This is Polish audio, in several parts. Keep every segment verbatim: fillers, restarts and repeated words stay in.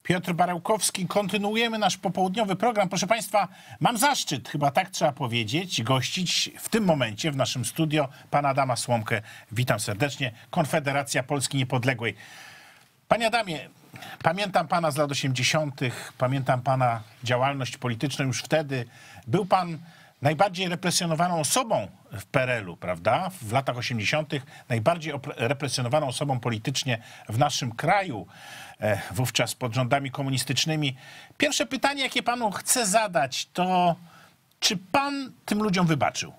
Piotr Barełkowski, kontynuujemy nasz popołudniowy program. Proszę Państwa, mam zaszczyt, chyba tak trzeba powiedzieć, gościć w tym momencie w naszym studio pana Adama Słomkę. Witam serdecznie. Konfederacja Polski Niepodległej. Panie Adamie, pamiętam pana z lat osiemdziesiątych, pamiętam pana działalność polityczną już wtedy. Był pan najbardziej represjonowaną osobą w P R L u, prawda? W latach osiemdziesiątych najbardziej represjonowaną osobą politycznie w naszym kraju, wówczas pod rządami komunistycznymi. Pierwsze pytanie, jakie panu chcę zadać, to czy pan tym ludziom wybaczył?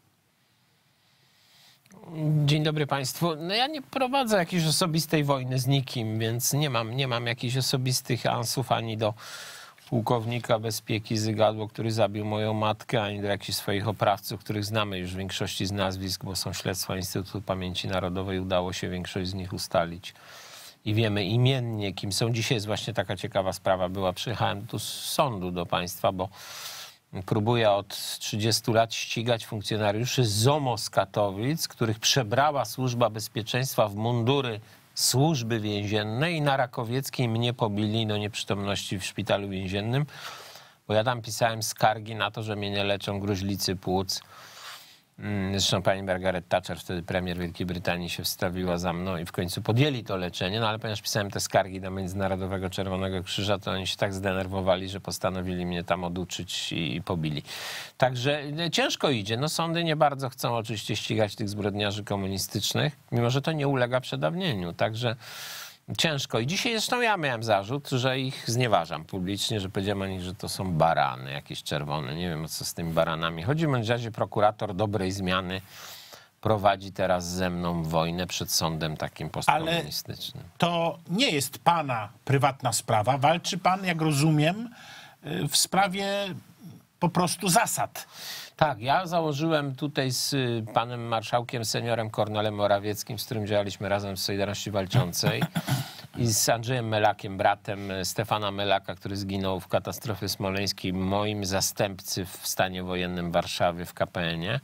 Dzień dobry Państwu. No ja nie prowadzę jakiejś osobistej wojny z nikim, więc nie mam, nie mam jakichś osobistych ansów ani do pułkownika Bezpieki Zygadło, który zabił moją matkę, ani do jakichś swoich oprawców, których znamy już w większości z nazwisk, bo są śledztwa Instytutu Pamięci Narodowej. Udało się większość z nich ustalić. I wiemy imiennie, kim są. Dzisiaj jest właśnie taka ciekawa sprawa była. Przyjechałem tu z sądu do państwa, bo próbuję od trzydziestu lat ścigać funkcjonariuszy z ZOMO z Katowic, których przebrała Służba Bezpieczeństwa w mundury Służby Więziennej i na Rakowieckiej mnie pobili do nieprzytomności w szpitalu więziennym, bo ja tam pisałem skargi na to, że mnie nie leczą gruźlicy płuc. Zresztą pani Margaret Thatcher, wtedy premier Wielkiej Brytanii, się wstawiła za mną i w końcu podjęli to leczenie, no ale ponieważ pisałem te skargi do Międzynarodowego Czerwonego Krzyża, to oni się tak zdenerwowali, że postanowili mnie tam oduczyć i pobili. Także ciężko idzie. No sądy nie bardzo chcą oczywiście ścigać tych zbrodniarzy komunistycznych, mimo że to nie ulega przedawnieniu. Także ciężko. I dzisiaj zresztą ja miałem zarzut, że ich znieważam publicznie, że powiedziałem o nich, że to są barany jakieś czerwone. Nie wiem, o co z tymi baranami chodzi. W każdym razie prokurator dobrej zmiany prowadzi teraz ze mną wojnę przed sądem takim postkomunistycznym. Ale to nie jest pana prywatna sprawa. Walczy pan, jak rozumiem, w sprawie po prostu zasad. Tak, ja założyłem tutaj z panem marszałkiem seniorem Kornelem Morawieckim, z którym działaliśmy razem w Solidarności Walczącej, i z Andrzejem Melakiem, bratem Stefana Melaka, który zginął w katastrofie smoleńskiej, moim zastępcy w stanie wojennym w Warszawie w K P N ie.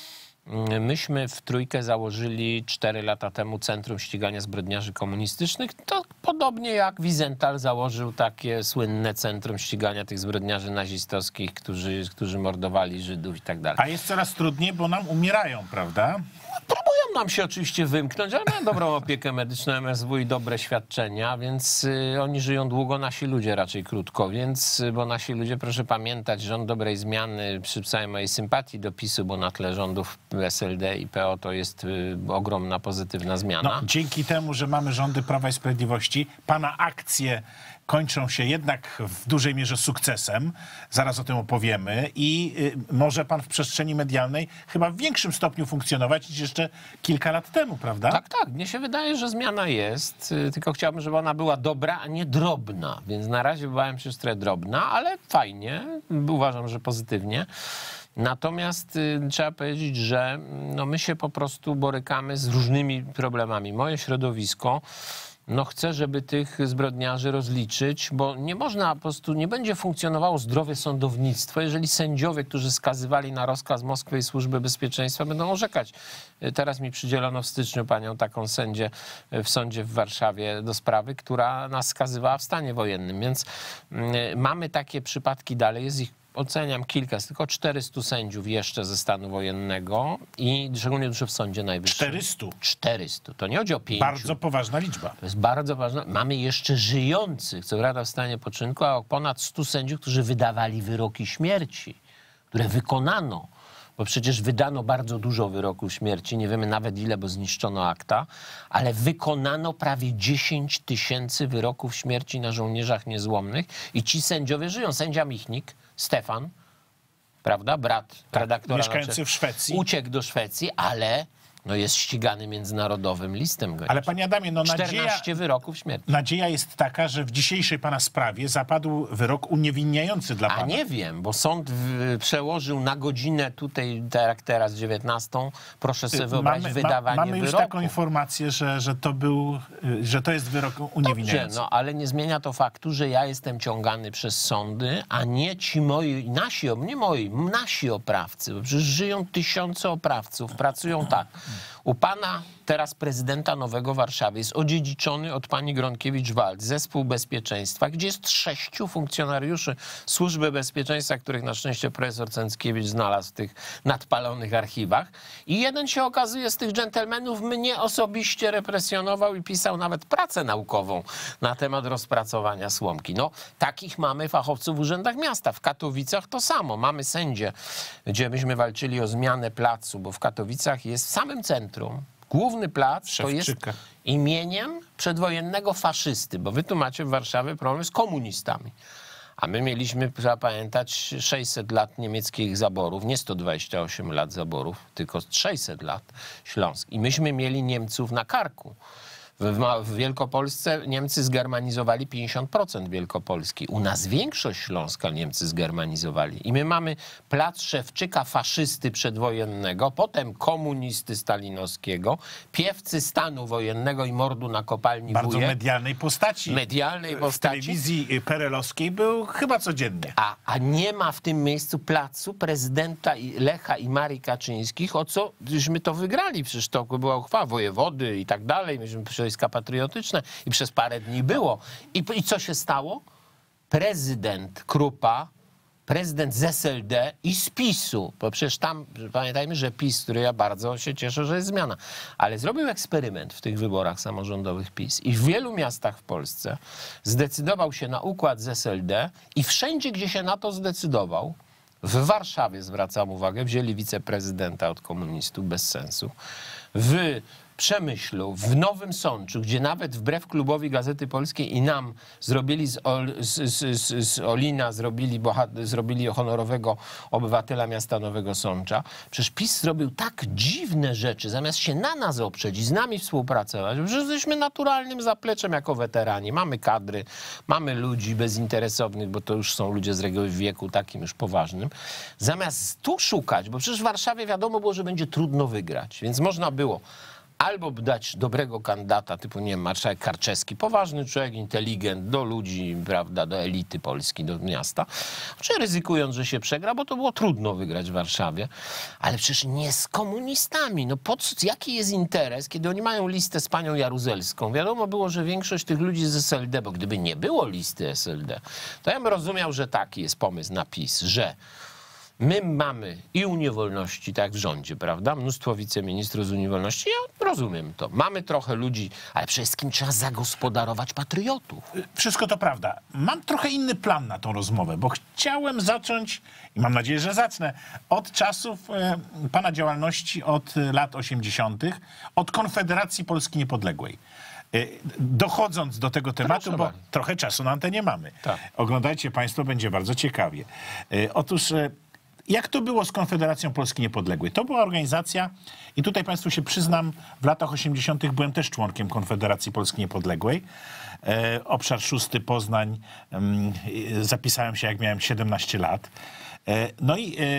Myśmy w trójkę założyli cztery lata temu Centrum Ścigania Zbrodniarzy Komunistycznych. To podobnie jak Wiesenthal założył takie słynne Centrum Ścigania tych zbrodniarzy nazistowskich, którzy, którzy mordowali Żydów i tak dalej. A jest coraz trudniej, bo nam umierają, prawda? Próbują nam się oczywiście wymknąć, ale mają dobrą opiekę medyczną, M S W i dobre świadczenia, więc y, oni żyją długo, nasi ludzie raczej krótko, więc, y, bo nasi ludzie, proszę pamiętać, rząd dobrej zmiany, przy całej mojej sympatii do PiSu, bo na tle rządów S L D i P O to jest y, ogromna, pozytywna zmiana. No, dzięki temu, że mamy rządy Prawa i Sprawiedliwości, pana akcje kończą się jednak w dużej mierze sukcesem. Zaraz o tym opowiemy. I y, może pan w przestrzeni medialnej chyba w większym stopniu funkcjonować niż jeszcze kilka lat temu, prawda? Tak, tak. Mnie się wydaje, że zmiana jest, y, tylko chciałbym, żeby ona była dobra, a nie drobna. Więc na razie bałem się, że trochę drobna, ale fajnie. Uważam, że pozytywnie. Natomiast y, trzeba powiedzieć, że no, my się po prostu borykamy z różnymi problemami. Moje środowisko no chce, żeby tych zbrodniarzy rozliczyć, bo nie można, po prostu nie będzie funkcjonowało zdrowe sądownictwo, jeżeli sędziowie, którzy skazywali na rozkaz Moskwy i Służby Bezpieczeństwa, będą orzekać. Teraz mi przydzielono w styczniu panią taką sędzię w sądzie w Warszawie do sprawy, która nas skazywała w stanie wojennym, więc y, mamy takie przypadki dalej, jest ich, oceniam kilka, jest tylko czterystu sędziów jeszcze ze stanu wojennego i szczególnie dużo w Sądzie Najwyższym. czterystu? czterystu. To nie chodzi o pięciu. Bardzo poważna liczba. To jest bardzo ważne. Mamy jeszcze żyjących, co prawda w stanie poczynku, a ponad stu sędziów, którzy wydawali wyroki śmierci, które wykonano. Bo przecież wydano bardzo dużo wyroków śmierci, nie wiemy nawet ile, bo zniszczono akta, ale wykonano prawie dziesięć tysięcy wyroków śmierci na żołnierzach niezłomnych i ci sędziowie żyją. Sędzia Michnik, Stefan, prawda, brat tak, redaktora, mieszkający w Szwecji, uciekł do Szwecji, ale no jest ścigany międzynarodowym listem gończym. Ale panie Adamie, no nadzieja, czternaście wyroków śmierci. Nadzieja jest taka, że w dzisiejszej pana sprawie zapadł wyrok uniewinniający dla pana. A nie wiem, bo sąd w, przełożył na godzinę tutaj, tak teraz dziewiętnastą, proszę sobie wyobrazić, mamy, wydawanie ma, mamy już wyroku. taką informację, że, że to był, że to jest wyrok uniewinniający. Dobrze, no ale nie zmienia to faktu, że ja jestem ciągany przez sądy, a nie ci moi, nasi, nie moi, nasi oprawcy, bo przecież żyją tysiące oprawców, pracują tak. U pana teraz prezydenta nowego Warszawy jest odziedziczony od pani Gronkiewicz-Waltz zespół bezpieczeństwa, gdzie jest sześciu funkcjonariuszy Służby Bezpieczeństwa, których na szczęście profesor Cęckiewicz znalazł w tych nadpalonych archiwach. I jeden się okazuje z tych dżentelmenów mnie osobiście represjonował i pisał nawet pracę naukową na temat rozpracowania Słomki. No, takich mamy fachowców w urzędach miasta. W Katowicach to samo. Mamy sędzię, gdzie myśmy walczyli o zmianę placu, bo w Katowicach jest w samym centrum. Główny plac to jest Szewczyka. imieniem przedwojennego faszysty, bo wy tu macie w Warszawie problem z komunistami. A my mieliśmy, trzeba pamiętać, sześćset lat niemieckich zaborów, nie sto dwadzieścia osiem lat zaborów, tylko sześćset lat Śląsk. I myśmy mieli Niemców na karku. W, w Wielkopolsce Niemcy zgermanizowali pięćdziesiąt procent Wielkopolski. U nas większość Śląska Niemcy zgermanizowali. I my mamy plac Szewczyka, faszysty przedwojennego, potem komunisty stalinowskiego, piewcy stanu wojennego i mordu na kopalni Bardzo Wujek. medialnej postaci. Medialnej W postaci. telewizji perelowskiej był chyba codziennie. A, a nie ma w tym miejscu placu prezydenta i Lecha i Marii Kaczyńskich, o co żeśmy to wygrali. Przecież to była uchwała wojewody i tak dalej. Myśmy wojska patriotyczne i przez parę dni było. I, I co się stało? Prezydent Krupa, prezydent z S L D i z PiSu, bo przecież tam, pamiętajmy, że PiS, który ja bardzo się cieszę, że jest zmiana, ale zrobił eksperyment w tych wyborach samorządowych PiS i w wielu miastach w Polsce zdecydował się na układ z S L D i wszędzie, gdzie się na to zdecydował, w Warszawie, zwracam uwagę, wzięli wiceprezydenta od komunistów, bez sensu, w Przemyślu, w Nowym Sączu, gdzie nawet wbrew klubowi Gazety Polskiej i nam zrobili z, Ol, z, z, z, z Olina, zrobili, bohat, zrobili honorowego obywatela miasta Nowego Sącza. Przecież PiS zrobił tak dziwne rzeczy, zamiast się na nas oprzeć i z nami współpracować, że jesteśmy naturalnym zapleczem jako weterani. Mamy kadry, mamy ludzi bezinteresownych, bo to już są ludzie z reguły w wieku takim już poważnym. Zamiast tu szukać, bo przecież w Warszawie wiadomo było, że będzie trudno wygrać, więc można było albo dać dobrego kandydata, typu, nie wiem, marszałek Karczewski, poważny człowiek, inteligent, do ludzi, prawda, do elity Polski, do miasta, czy ryzykując, że się przegra, bo to było trudno wygrać w Warszawie, ale przecież nie z komunistami. No po co, jaki jest interes, kiedy oni mają listę z panią Jaruzelską? Wiadomo było, że większość tych ludzi z S L D, bo gdyby nie było listy S L D, to ja bym rozumiał, że taki jest pomysł na PiS, że my mamy i Unię Wolności, tak jak w rządzie, prawda? Mnóstwo wiceministrów z Unii Wolności. Ja rozumiem to. Mamy trochę ludzi, ale przede wszystkim trzeba zagospodarować patriotów. Wszystko to prawda. Mam trochę inny plan na tą rozmowę, bo chciałem zacząć, i mam nadzieję, że zacznę, od czasów e, pana działalności od lat osiemdziesiątych, od Konfederacji Polski Niepodległej. E, dochodząc do tego tematu, Proszę bo bardzo. trochę czasu na antenie mamy. Tak. Oglądajcie państwo, będzie bardzo ciekawie. E, otóż... E, Jak to było z Konfederacją Polski Niepodległej? To była organizacja, i tutaj państwu się przyznam, w latach osiemdziesiątych byłem też członkiem Konfederacji Polski Niepodległej. E, obszar szósty Poznań, em, zapisałem się jak miałem siedemnaście lat. E, no, i, e,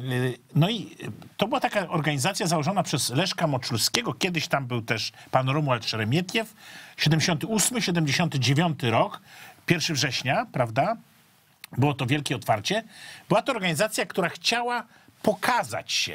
no i to była taka organizacja założona przez Leszka Moczulskiego. Kiedyś tam był też pan Romuald Szeremietiew. siedemdziesiąty ósmy siedemdziesiąty dziewiąty rok, pierwszego września, prawda? Było to wielkie otwarcie. Była to organizacja, która chciała pokazać się.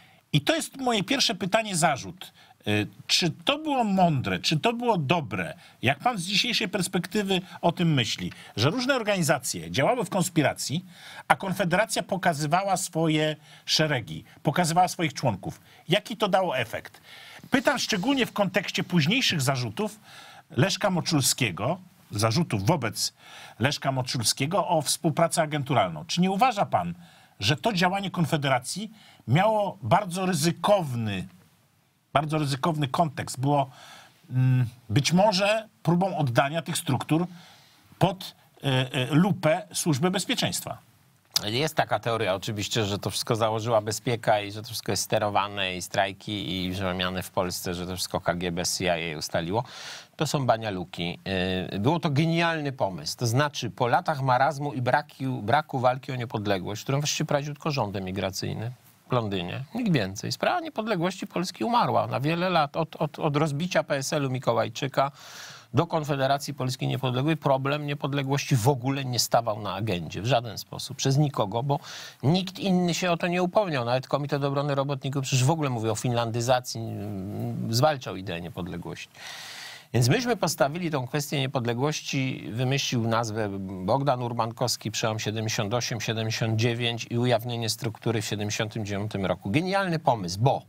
I to jest moje pierwsze pytanie, zarzut. Y, Czy to było mądre, czy to było dobre? Jak pan z dzisiejszej perspektywy o tym myśli? Że różne organizacje działały w konspiracji, a Konfederacja pokazywała swoje szeregi, pokazywała swoich członków. Jaki to dało efekt? Pytam szczególnie w kontekście późniejszych zarzutów Leszka Moczulskiego, zarzutów wobec Leszka Moczulskiego o współpracę agenturalną. Czy nie uważa pan, że to działanie Konfederacji miało bardzo ryzykowny, bardzo ryzykowny kontekst? Było mm, być może próbą oddania tych struktur pod y, y, lupę Służby Bezpieczeństwa. Jest taka teoria oczywiście, że to wszystko założyła bezpieka i że to wszystko jest sterowane i strajki i przemiany w Polsce, że to wszystko K G B, C I A ustaliło. To są banialuki. Było to genialny pomysł. To znaczy po latach marazmu i braku, braku walki o niepodległość, którą właściwie prowadził tylko rząd emigracyjny w Londynie, nikt więcej. Sprawa niepodległości Polski umarła na wiele lat. Od, od, od rozbicia P S L u Mikołajczyka do Konfederacji Polski Niepodległej problem niepodległości w ogóle nie stawał na agendzie w żaden sposób, przez nikogo, bo nikt inny się o to nie upomniał. Nawet Komitet Obrony Robotników przecież w ogóle mówił o finlandyzacji, zwalczał ideę niepodległości. Więc myśmy postawili tą kwestię niepodległości, wymyślił nazwę Bogdan Urbankowski, przełom siedemdziesiąt osiem siedemdziesiąt dziewięć i ujawnienie struktury w siedemdziesiątym dziewiątym roku. Genialny pomysł, bo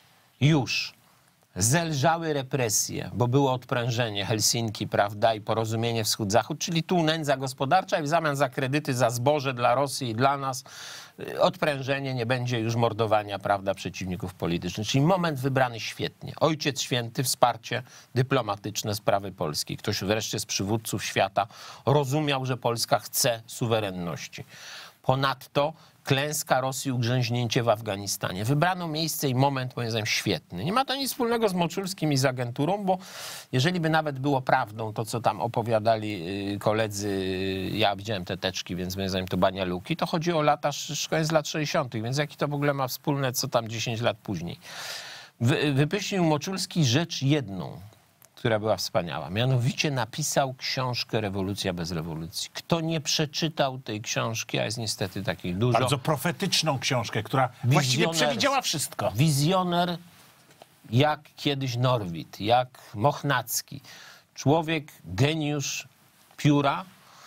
już zelżały represje, bo było odprężenie Helsinki, prawda, i porozumienie wschód-zachód, czyli tu nędza gospodarcza i w zamian za kredyty za zboże dla Rosji i dla nas odprężenie, nie będzie już mordowania, prawda, przeciwników politycznych. Czyli moment wybrany świetnie. Ojciec Święty, wsparcie dyplomatyczne sprawy Polski. Ktoś wreszcie z przywódców świata rozumiał, że Polska chce suwerenności. Ponadto klęska Rosji, ugrzęźnięcie w Afganistanie. Wybrano miejsce i moment, moim zdaniem, świetny. Nie ma to nic wspólnego z Moczulskim i z agenturą, bo jeżeli by nawet było prawdą to, co tam opowiadali koledzy, ja widziałem te teczki, więc moim zdaniem to banialuki, to chodzi o lata, koniec lat sześćdziesiątych, więc jaki to w ogóle ma wspólne, co tam dziesięć lat później. Wy, wypyśnił Moczulski rzecz jedną, która była wspaniała. Mianowicie napisał książkę Rewolucja bez rewolucji. Kto nie przeczytał tej książki, a jest niestety takich dużo. Bardzo profetyczną książkę, która właściwie przewidziała wszystko. Wizjoner jak kiedyś Norwid, jak Mochnacki. Człowiek, geniusz pióra,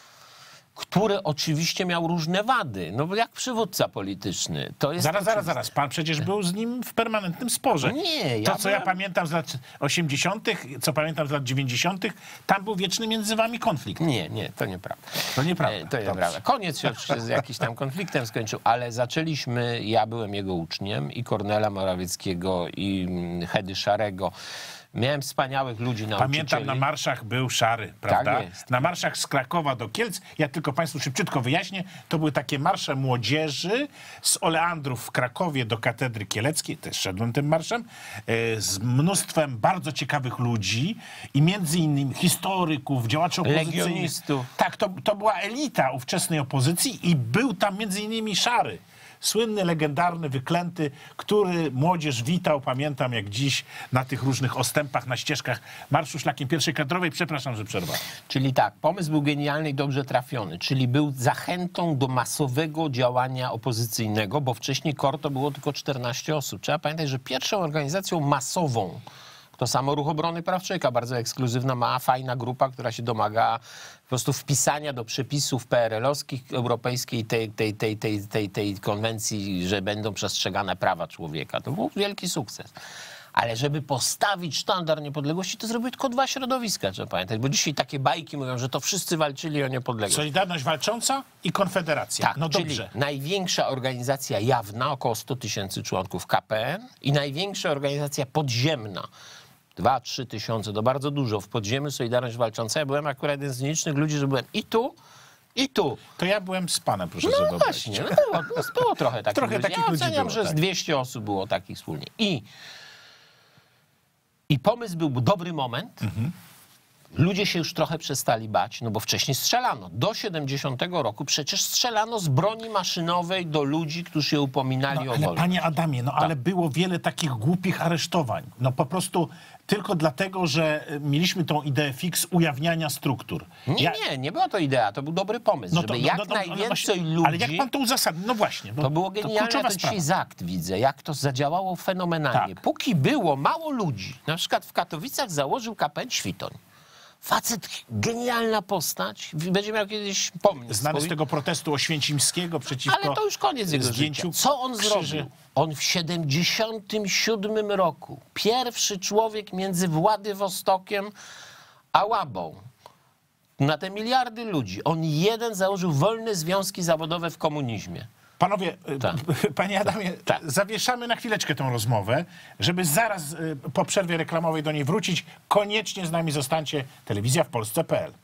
który oczywiście miał różne wady. No bo jak przywódca polityczny. To jest zaraz, oczywiste. zaraz, zaraz. Pan przecież był z nim w permanentnym sporze. Nie, ja To, co byłem... ja pamiętam z lat osiemdziesiątych, co pamiętam z lat dziewięćdziesiątych, tam był wieczny między wami konflikt. Nie, nie, to nieprawda. To nieprawda. To nieprawda. Koniec się oczywiście z jakimś tam konfliktem skończył, ale zaczęliśmy, ja byłem jego uczniem i Kornela Morawieckiego i Hedy Szarego. Miałem wspaniałych ludzi nauczycieli. Pamiętam, na marszach był Szary, prawda? Tak jest. Na marszach z Krakowa do Kielc, ja tylko państwu szybciutko wyjaśnię, to były takie marsze młodzieży z Oleandrów w Krakowie do Katedry Kieleckiej, też szedłem tym marszem, z mnóstwem bardzo ciekawych ludzi i między innymi historyków, działaczy opozycyjnych. Legionistów. Tak, to, to była elita ówczesnej opozycji i był tam między innymi Szary. Słynny, legendarny, wyklęty, który młodzież witał, pamiętam jak dziś, na tych różnych ostępach, na ścieżkach Marszu Szlakiem Pierwszej Kadrowej. Przepraszam, że przerwałem. Czyli tak, pomysł był genialny i dobrze trafiony, czyli był zachętą do masowego działania opozycyjnego, bo wcześniej KOR to było tylko czternaście osób. Trzeba pamiętać, że pierwszą organizacją masową, to samo Ruch Obrony Praw Człowieka, bardzo ekskluzywna, mała, fajna grupa, która się domaga po prostu wpisania do przepisów P R L-owskich, europejskiej, tej, tej, tej, tej, tej, tej konwencji, że będą przestrzegane prawa człowieka. To był wielki sukces. Ale żeby postawić sztandar niepodległości, to zrobiły tylko dwa środowiska, trzeba pamiętać. Bo dzisiaj takie bajki mówią, że to wszyscy walczyli o niepodległość. Solidarność Walcząca i Konfederacja. Tak, no czyli dobrze. największa organizacja jawna, około sto tysięcy członków K P N i największa organizacja podziemna, dwa, trzy tysiące, to bardzo dużo. W podziemiu Solidarność Walcząca. Ja byłem akurat jeden z nielicznych ludzi, że byłem i tu, i tu. To ja byłem z panem, proszę No sobie wyobrazić. właśnie, no było, było trochę takich Trochę ludzi. takich Ja ludzi oceniam, było, że z tak. dwieście osób było takich wspólnie. I, i pomysł był dobry moment. Mhm. Ludzie się już trochę przestali bać, no bo wcześniej strzelano. Do siedemdziesiątego roku przecież strzelano z broni maszynowej do ludzi, którzy się upominali No, o ale wolność. panie Adamie, no ale było wiele takich głupich aresztowań. No po prostu tylko dlatego, że mieliśmy tą ideę fix ujawniania struktur. Nie, Ja- nie, nie była to idea, to był dobry pomysł, no żeby no, jak no, no, ale najwięcej właśnie- ludzi... Ale jak pan to uzasadni? No właśnie. No, To było genialne, kluczowa ja to dzisiaj sprawa. z akt widzę, jak to zadziałało fenomenalnie. Tak. Póki było mało ludzi, na przykład w Katowicach założył K P N Świtoń. Facet, genialna postać, będzie miał kiedyś pomnik. Znany z swój. tego protestu oświęcimskiego przeciwko Ale to już koniec jego zdjęciu życia. Co on krzyży. zrobił? On w siedemdziesiątym siódmym roku, pierwszy człowiek między Władywostokiem a Łabą, na te miliardy ludzi, on jeden założył wolne związki zawodowe w komunizmie. Panowie, Tak. panie Adamie, Tak. zawieszamy na chwileczkę tę rozmowę, żeby zaraz y, po przerwie reklamowej do niej wrócić. Koniecznie z nami zostańcie. Telewizja w Polsce kropka p l.